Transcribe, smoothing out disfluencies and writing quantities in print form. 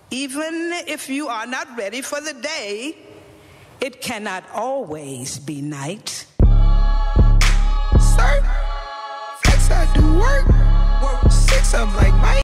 Even if you are not ready for the day, it cannot always be night. Sir, flex, I do work. 6, I'm like Mike.